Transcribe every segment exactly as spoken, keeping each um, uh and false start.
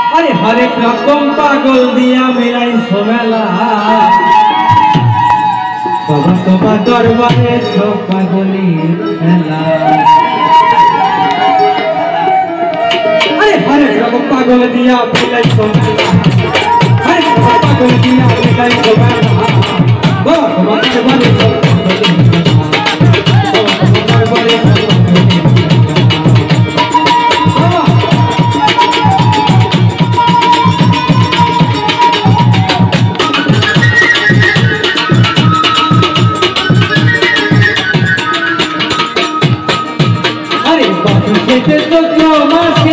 अरे हरेक रकम पागल दिया मिलाई सोमेला बाबा তোমার দরবারে সব পাগলি খেলা अरे हरेक रकम पागल दिया मिलाई सोमेला हरेक रकम पागल दिया मिलाई सोमेला बाबा তোমার दरबारे सब पागली खेला बाबा তোমার दरबारे सब पागली खेते तो क्यों मासे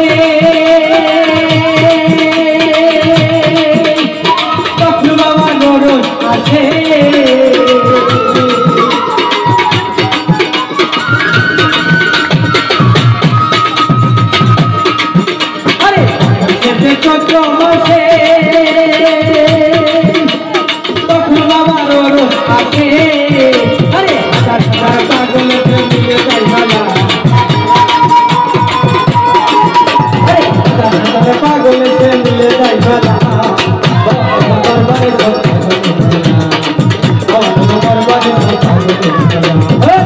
कपलू बाबा नोरो आछे अरे खेते तो क्यों मासे कपलू बाबा नोरो आछे अरे हजार हजार पागल के मिले जाए वाला पागल से मिले जाए वाला बाबा दरबारे सब पागल बाबा दरबारे सब पागल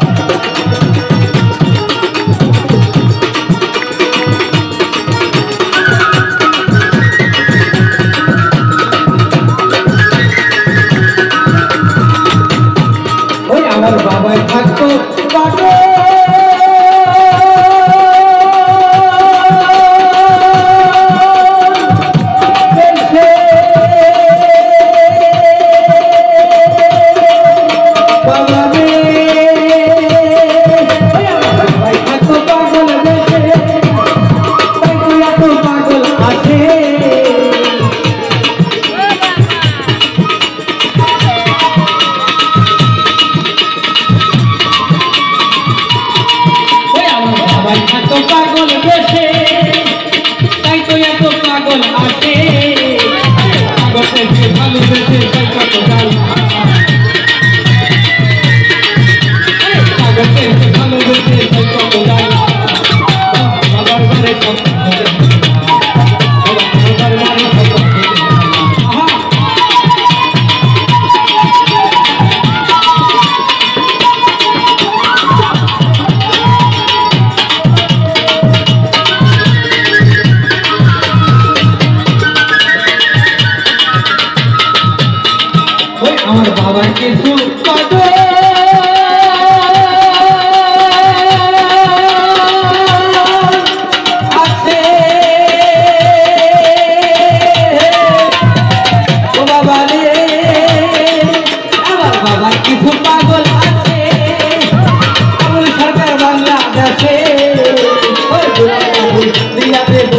ओए আমার বাবাই থাকতো পাগল तो पागल बेशे ताई तो या तो पागल आसे पागल से भालो बेशे ताई तो गाल पागल से भालो बेशे ताई तो गाल बाबा दरबारे सब बाबा दरबारे सब আমার বাবার কিছু পাগল আছে ও বাবা রে আমার বাবার কিছু পাগল আছে আমার সরকার বাংলাদেশে ওই দিয়া দে